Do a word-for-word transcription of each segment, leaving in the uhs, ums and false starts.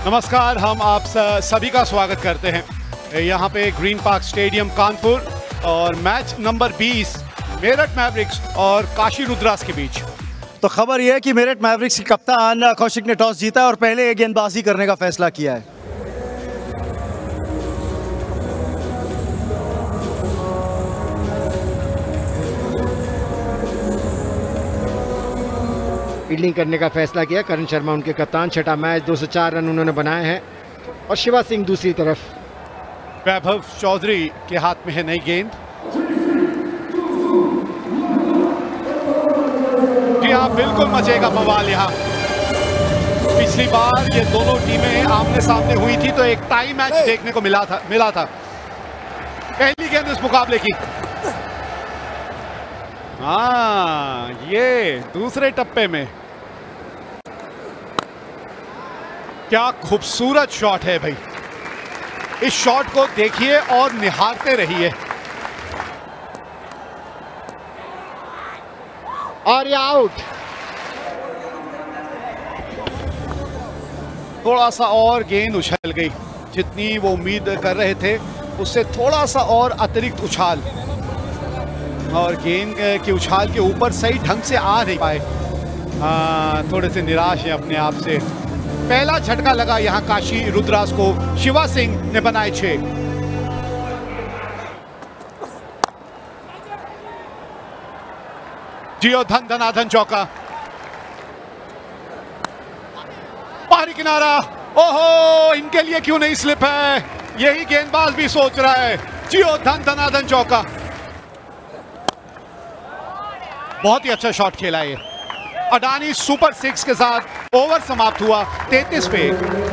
नमस्कार, हम आप सभी का स्वागत करते हैं यहाँ पे ग्रीन पार्क स्टेडियम कानपुर और मैच नंबर बीस मेरठ मैवरिक्स और काशी रुद्रास के बीच। तो खबर यह है कि मेरठ मैवरिक्स के कप्तान कौशिक ने टॉस जीता और पहले गेंदबाजी करने का फैसला किया है। फील्डिंग करने का फैसला किया करण शर्मा उनके कप्तान। छठा मैच दो सौ चार रन उन्होंने बनाए हैं और शिवा सिंह दूसरी तरफ। वैभव चौधरी के हाथ में है नई गेंद। जी हाँ, बिल्कुल मचेगा बवाल यहाँ। पिछली बार ये दोनों टीमें आमने सामने हुई थी तो एक टाई मैच देखने को मिला था मिला था पहली गेंद इस मुकाबले की। हाँ, ये दूसरे टप्पे में क्या खूबसूरत शॉट है भाई। इस शॉट को देखिए और निहारते रहिए। और ये आउट। थोड़ा सा और गेंद उछल गई, जितनी वो उम्मीद कर रहे थे उससे थोड़ा सा और अतिरिक्त उछाल, और गेंद के उछाल के ऊपर सही ढंग से आ नहीं पाए। हाँ, थोड़े से निराश हैं अपने आप से। पहला झटका लगा यहाँ काशी रुद्रास को, शिवा सिंह ने बनाए छह। जियो धन धनाधन चौका, बाहरी किनारा। ओहो, इनके लिए क्यों नहीं स्लिप है, यही गेंदबाज भी सोच रहा है। जियो धन धनाधन चौका, बहुत ही अच्छा शॉट खेला है। अडानी सुपर सिक्स के साथ ओवर समाप्त हुआ तैंतीस पे।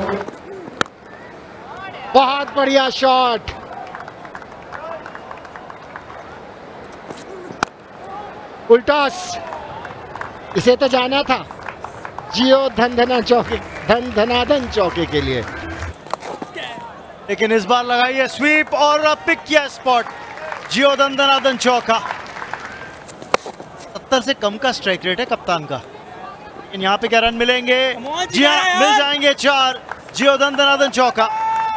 बहुत बढ़िया शॉट। उल्टास, इसे तो जाना था जियो धन धना चौके धन धनाधन चौके के लिए, लेकिन इस बार लगाई है स्वीप और पिक किया स्पॉट। जियो धन धनाधन चौका। सत्तर से कम का स्ट्राइक रेट है कप्तान का, लेकिन यहाँ पे क्या रन मिलेंगे? जी हाँ, मिल जाएंगे चार। जियो धन धनाधन चौका।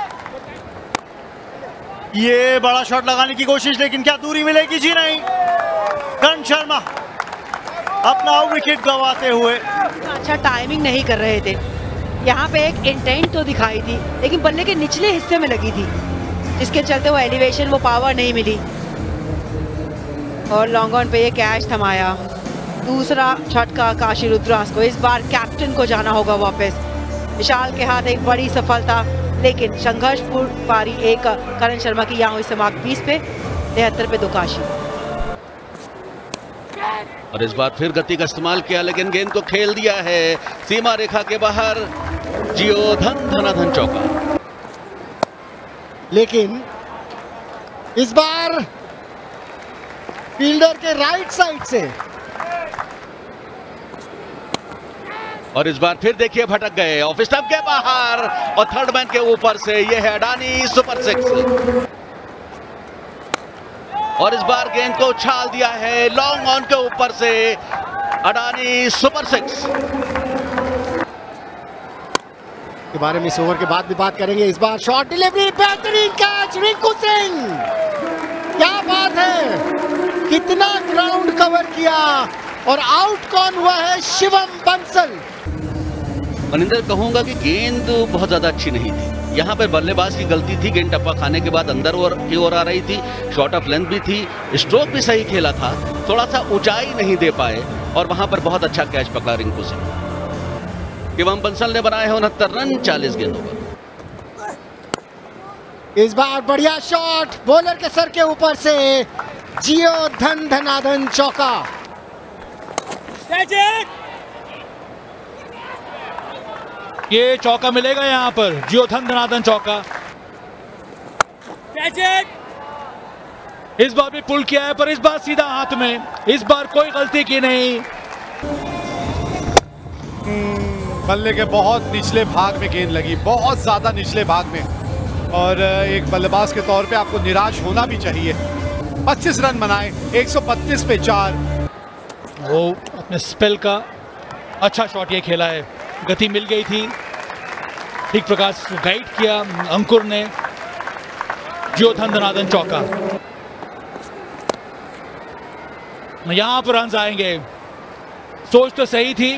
ये बड़ा शॉट लगाने की कोशिश, लेकिन क्या दूरी मिलेगी? जी नहीं। करण शर्मा अपना विकेट गंवाते हुए। अच्छा टाइमिंग नहीं कर रहे थे। यहाँ पे एक इंटेंट तो दिखाई थी, लेकिन बल्ले के निचले हिस्से में लगी थी, जिसके चलते वो एलिवेशन, वो पावर नहीं मिली और लॉन्ग ऑन पे ये कैच थमाया। दूसरा झटका काशी रुद्रास को। इस बार कैप्टन को जाना होगा वापस। विशाल के हाथ एक बड़ी सफलता, लेकिन संघर्षपूर्ण पारी एक करण शर्मा की यहाँ हुई समाप्त बीस पे, तिहत्तर पे दो काशी। और इस बार फिर गति का इस्तेमाल किया, लेकिन गेंद को खेल दिया है सीमा रेखा के बाहर। जियो धन धनाधन चौका। लेकिन इस बार फील्डर के राइट साइड से, और इस बार फिर देखिए भटक गए ऑफ स्टंप के बाहर, और थर्ड मैन के ऊपर से यह है अडानी सुपर सिक्स। और इस बार गेंद को उछाल दिया है लॉन्ग ऑन के ऊपर से, अडानी सुपर सिक्स। के बारे में इस ओवर के बाद भी बात करेंगे। इस बार शॉट डिलीवरी, बेहतरीन कैच रिंकू सिंह। क्या बात है, कितना ग्राउंड कवर किया, और आउट कौन हुआ है? शिवम बंसल। मनिंदर, कहूंगा कि गेंद बहुत ज्यादा अच्छी नहीं थी। यहाँ पर बल्लेबाज की गलती थी, गेंद टप्पा खाने के बाद अंदर और की ओर आ रही थी, शॉर्ट ऑफ लेंथ भी थी, स्ट्रोक भी सही खेला था, थोड़ा सा ऊंचाई नहीं दे पाए, और वहां पर बहुत अच्छा कैच पकड़ा रिंकू सिंह। शिवम बंसल ने बनाए हैं उनहत्तर रन चालीस गेंदों पर। इस बार बढ़िया शॉट बॉलर के सर के ऊपर से, जियो धन धनाधन चौका। ये चौका मिलेगा यहाँ पर, जियो धन धनाधन चौका। इस बार भी पुल किया है, पर इस बार सीधा हाथ में, इस बार कोई गलती की नहीं। बल्ले के बहुत निचले भाग में गेंद लगी, बहुत ज्यादा निचले भाग में, और एक बल्लेबाज के तौर पे आपको निराश होना भी चाहिए। पच्चीस रन बनाए, एक सौ बत्तीस पे चार। वो अपने स्पेल का अच्छा शॉट ये खेला है, गति मिल गई थी। ठीक प्रकार से गाइड किया अंकुर ने। जियो धनधनादन चौका, यहां पर रन आएंगे। सोच तो सही थी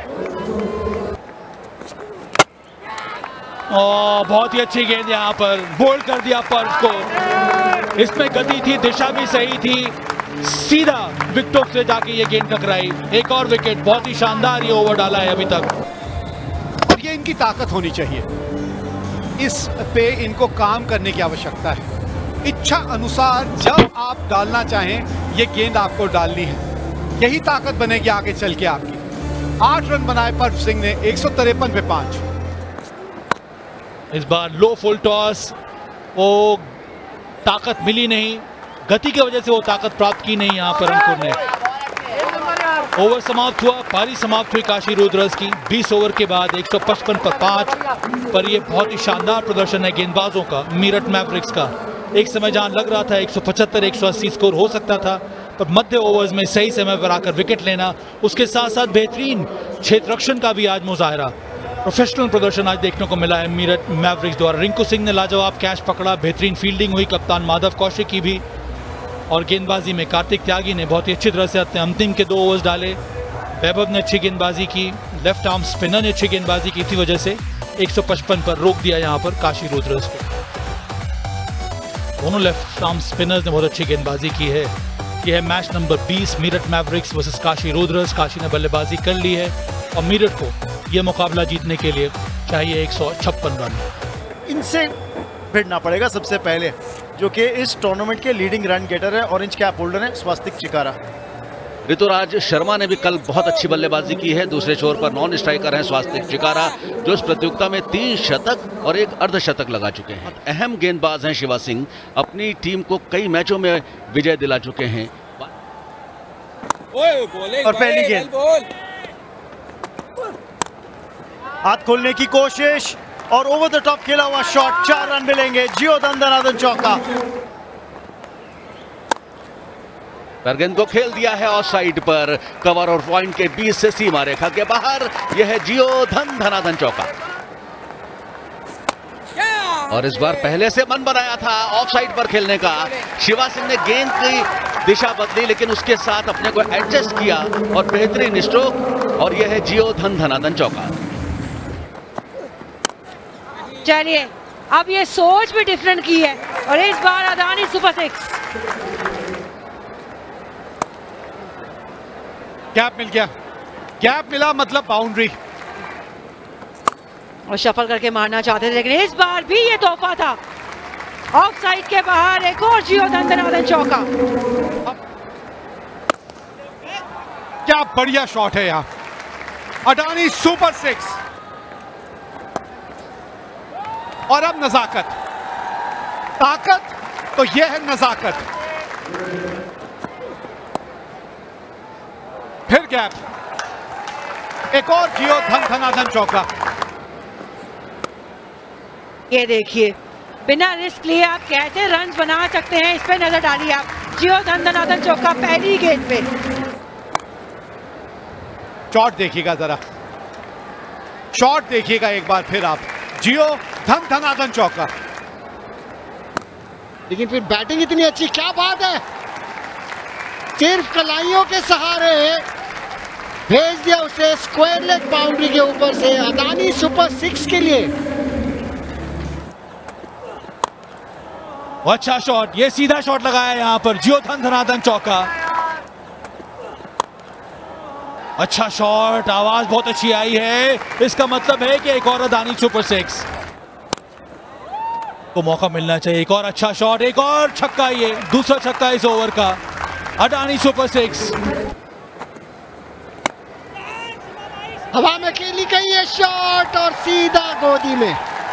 और बहुत ही अच्छी गेंद यहां पर बोल्ड कर दिया पर्स को। इसमें गति थी, दिशा भी सही थी, सीधा विकेटों से जाके ये गेंद टकराई। एक और विकेट, बहुत ही शानदार ये ओवर डाला है अभी तक। और ये इनकी ताकत होनी चाहिए, इस पे इनको काम करने की आवश्यकता है। इच्छा अनुसार जब आप डालना चाहें ये गेंद आपको डालनी है, यही ताकत बनेगी आगे चल के आपकी। आठ रन बनाए पर्व सिंह ने एक सौ तिरपन पे पांच। इस बार लो फुल टॉस, वो ताकत मिली नहीं, गति की वजह से वो ताकत प्राप्त की नहीं यहां पर अंकुर ने। ओवर समाप्त हुआ, पारी समाप्त हुई काशी रुद्रस की। बीस ओवर के बाद एक सौ पचपन पर पांच पर ये बहुत ही शानदार प्रदर्शन है गेंदबाजों का, मीरठ मैवरिक्स का। एक समय जहां लग रहा था एक सौ पचहत्तर एक सौ अस्सी स्कोर हो सकता था, पर मध्य ओवर्स में सही समय पर आकर विकेट लेना, उसके साथ साथ बेहतरीन क्षेत्र रक्षण का भी आज मुजाहरा, प्रोफेशनल प्रदर्शन आज देखने को मिला है मीरठ मैवरिक्स द्वारा। रिंकू सिंह ने लाजवाब कैच पकड़ा, बेहतरीन फील्डिंग हुई कप्तान माधव कौशिक की भी, और गेंदबाजी में कार्तिक त्यागी ने बहुत ही अच्छी तरह से अपने अंतिम के दो ओवर्स डाले। वैभव ने अच्छी गेंदबाजी की, लेफ्ट आर्म स्पिनर ने अच्छी गेंदबाजी की, इसी वजह से एक सौ पचपन पर रोक दिया यहां पर काशी रुद्रस को। दोनों लेफ्ट आर्म स्पिनर्स ने बहुत अच्छी गेंदबाजी की है। यह है मैच नंबर बीस, मीरठ मैवरिक्स वर्सेस काशी रुद्रस। काशी ने बल्लेबाजी कर ली है और मीरठ को यह मुकाबला जीतने के लिए चाहिए एक सौ छप्पन रन। इनसे भिड़ना पड़ेगा सबसे पहले, जो कि इस टूर्नामेंट के लीडिंग रन गेटर है, ऑरेंज कैप होल्डर है स्वास्तिक चिकारा। ऋतुराज शर्मा ने भी कल बहुत अच्छी बल्लेबाजी की है। दूसरे छोर पर नॉन स्ट्राइकर हैं स्वास्तिक चिकारा, जो इस प्रतियोगिता में तीन शतक और एक अर्धशतक लगा चुके हैं। अहम गेंदबाज हैं शिवा सिंह, अपनी टीम को कई मैचों में विजय दिला चुके हैं। और पहली गेंद हाथ खोलने की कोशिश और ओवर द टॉप खेला हुआ शॉट, चार रन मिलेंगे। जियो धनधनादन चौका, गेंद को खेल दिया है ऑफ साइड पर, कवर और पॉइंट के बीच से सीमा रेखा के बाहर। यह है जियो धनधनादन चौका। और इस बार पहले से मन बनाया था ऑफ साइड पर खेलने का। शिवा सिंह ने गेंद की दिशा बदली, लेकिन उसके साथ अपने को एडजस्ट किया और बेहतरीन स्ट्रोक, और यह है जियो धनधनादन चौका। चलिए, अब ये सोच भी डिफरेंट की है और इस बार अदानी सुपर सिक्स। गैप मिल गया, गैप मिला मतलब बाउंड्री, और शफल करके मारना चाहते थे, लेकिन इस बार भी ये तोहफा था। ऑफ साइड के बाहर एक और जियो धनधनादन चौका। क्या बढ़िया शॉट है यहाँ, अडानी सुपर सिक्स। और अब नजाकत, ताकत तो यह है नजाकत। फिर गैप, एक और जियो धनधनादन चौका। ये देखिए, बिना रिस्क लिए आप कैसे रन बना सकते हैं, इस पे नजर डालिए आप। जियो धनधनादन चौका पहली गेंद पे। शॉट देखिएगा जरा, शॉट देखिएगा एक बार फिर आप, जियो धनधनादन चौका। लेकिन फिर बैटिंग इतनी अच्छी, क्या बात है, सिर्फ कलाइयों के सहारे भेज दिया उसे स्क्वायर लेग बाउंड्री के ऊपर से, अदानी सुपर सिक्स के लिए। अच्छा शॉट, ये सीधा शॉट लगाया यहां पर, जियो धनधनादन चौका। अच्छा शॉट, आवाज बहुत अच्छी आई है, इसका मतलब है कि एक और अदानी सुपर सिक्स को मौका मिलना चाहिए। एक और अच्छा शॉट, एक और छक्का, ये दूसरा छक्का इस ओवर का, अडानी सुपर सिक्स। हवा में खेली गई है शॉट और सीधा गोदी में।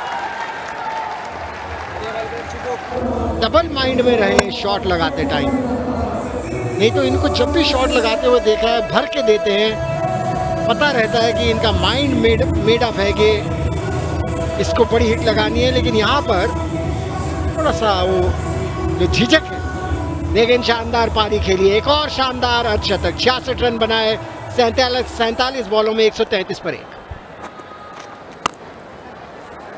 डबल माइंड में रहे शॉट लगाते टाइम, नहीं तो इनको जब भी शॉट लगाते हुए देखा है भर के देते हैं, पता रहता है कि इनका माइंड मेड मेड अप है कि इसको बड़ी हिट लगानी है, लेकिन यहाँ पर थोड़ा सा वो जो झिझक है। लेकिन शानदार पारी खेली, एक और शानदार अर्धशतक, छियासठ रन बनाए सैंतालीस सैंतालीस बॉलों में एक सौ तैंतीस पर एक।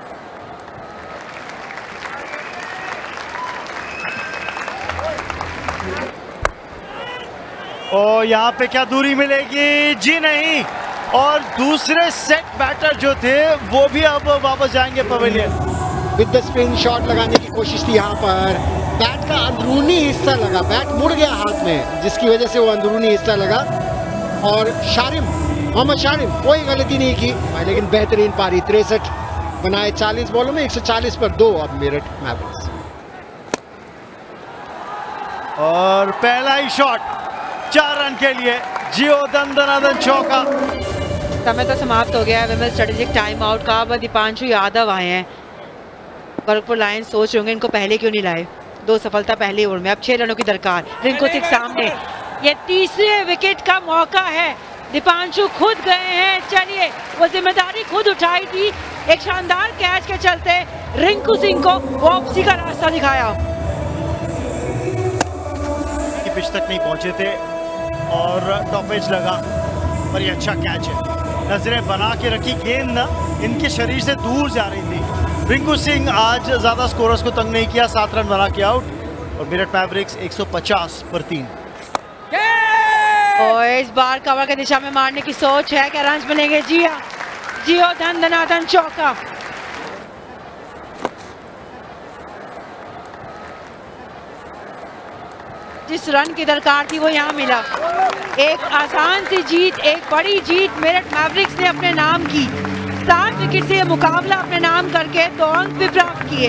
और यहाँ पे क्या दूरी मिलेगी? जी नहीं। और दूसरे सेट बैटर जो थे वो भी अब वापस जाएंगे pavilion. With the spin shot लगाने की कोशिश थी यहाँ पर, बैट का अंदरूनी हिस्सा लगा, बैट मुड़ गया हाथ में जिसकी वजह से वो अंदरूनी हिस्सा लगा। और शारिम, मोहम्मद शारिम कोई गलती नहीं की लेकिन बेहतरीन पारी, तिरसठ बनाए चालीस बॉलों में, एक सौ चालीस पर दो अब मेरठ मैवरिक्स। और पहला ही शॉट चार रन के लिए, जियो दंदनादन चौका। समय तो समाप्त हो गया है विमेंस स्ट्रेटेजिक टाइम आउट का। अब दीपांशु यादव आए हैं। गोरखपुर लायंस सोच रहे होंगे इनको पहले क्यों नहीं लाए, दो सफलता पहले ओवर में, अब छह रनों की दरकार। रिंकू सिंह सामने, ये तीसरे विकेट का मौका है। दीपांशु खुद गए हैं, चलिए वो जिम्मेदारी खुद उठाई थी। एक शानदार कैच के चलते रिंकू सिंह को वापसी का रास्ता दिखाया। पिच तक नहीं पहुंचे थे और टॉपेज लगा, पर ये अच्छा कैच है। नजरें बना के रखी, गेंद ना इनके शरीर से दूर जा रही थी। रिंकू सिंह आज ज्यादा स्कोरर्स को तंग नहीं किया, सात रन बना के आउट। और मेरठ मैवरिक्स एक सौ पचास पर तीन। और इस बार कवर के दिशा में मारने की सोच है, क्या रन मिलेंगे? जी हाँ, जियो दंदनादन चौका। जिस रन की दरकार थी वो यहाँ मिला। एक आसान सी जीत, एक बड़ी जीत मेरठ मैवरिक्स ने अपने नाम की। सात विकेट से ये मुकाबला अपने नाम करके दो अंक भी प्राप्त किए।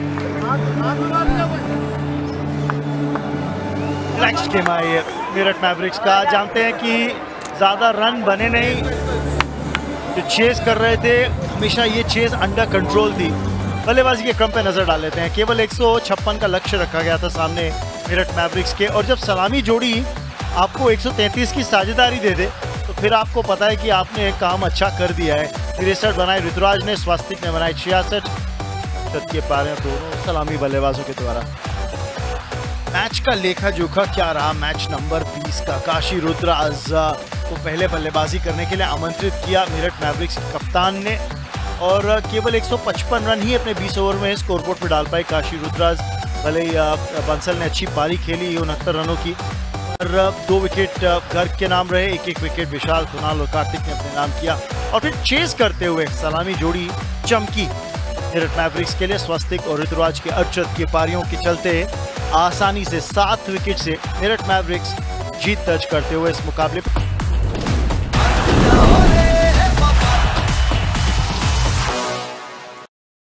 नेक्स्ट गेम आई मेरठ मैवरिक्स का। जानते हैं कि ज्यादा रन बने नहीं, जो चेस कर रहे थे हमेशा ये चेस अंडर कंट्रोल थी। बल्लेबाजी के क्रम पे नजर डाल लेते हैं। केवल एक सौ छप्पन का लक्ष्य रखा गया था सामने मेरठ मैवरिक्स के, और जब सलामी जोड़ी आपको एक सौ तैंतीस की साझेदारी दे दे तो फिर आपको पता है कि आपने एक काम अच्छा कर दिया है। तिरसठ बनाए ऋतुराज ने, स्वास्तिक ने बनाए छियासठ। के पारे दोनों सलामी बल्लेबाजों के द्वारा। मैच का लेखा जोखा क्या रहा? मैच नंबर बीस का काशी रुद्राज को पहले बल्लेबाजी करने के लिए आमंत्रित किया मेरठ मैवरिक्स के कप्तान ने, और केवल एक सौ पचपन रन ही अपने बीस ओवर में स्कोरबोर्ड पर डाल पाए काशी रुद्राज। भले ही बंसल ने अच्छी पारी खेली उनहत्तर रनों की, और दो विकेट गर्ग के नाम रहे, एक एक विकेट विशाल, कुणाल और कार्तिक ने अपने नाम किया। और फिर चेस करते हुए सलामी जोड़ी चमकी मेरठ मैवरिक्स के लिए। स्वस्तिक और ऋतुराज के अर्चद की पारियों के चलते आसानी से सात विकेट से मेरठ मैवरिक्स जीत दर्ज करते हुए इस मुकाबले